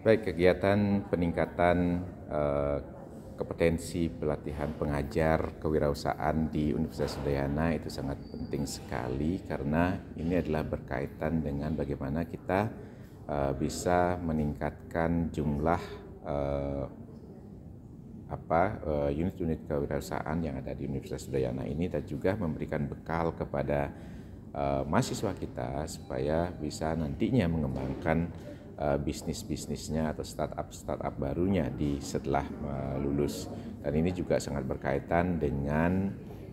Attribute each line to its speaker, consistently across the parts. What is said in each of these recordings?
Speaker 1: Baik, kegiatan peningkatan kompetensi pelatihan pengajar kewirausahaan di Universitas Udayana itu sangat penting sekali karena ini adalah berkaitan dengan bagaimana kita bisa meningkatkan jumlah unit-unit kewirausahaan yang ada di Universitas Udayana ini dan juga memberikan bekal kepada mahasiswa kita supaya bisa nantinya mengembangkan bisnisnya atau startup barunya setelah lulus. Dan ini juga sangat berkaitan dengan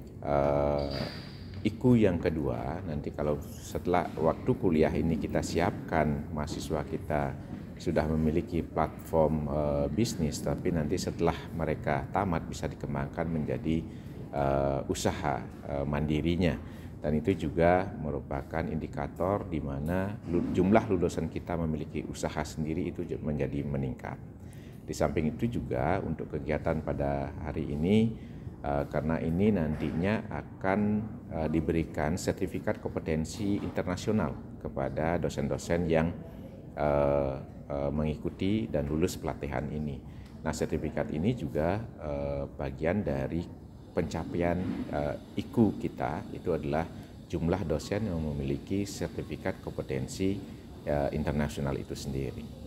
Speaker 1: IKU yang kedua. Nanti kalau setelah waktu kuliah ini kita siapkan mahasiswa kita sudah memiliki platform bisnis, tapi nanti setelah mereka tamat bisa dikembangkan menjadi usaha mandirinya. Dan itu juga merupakan indikator di mana jumlah lulusan kita memiliki usaha sendiri itu menjadi meningkat. Di samping itu juga untuk kegiatan pada hari ini, karena ini nantinya akan diberikan sertifikat kompetensi internasional kepada dosen-dosen yang mengikuti dan lulus pelatihan ini. Nah, sertifikat ini juga bagian dari pencapaian IKU kita, itu adalah jumlah dosen yang memiliki sertifikat kompetensi internasional itu sendiri.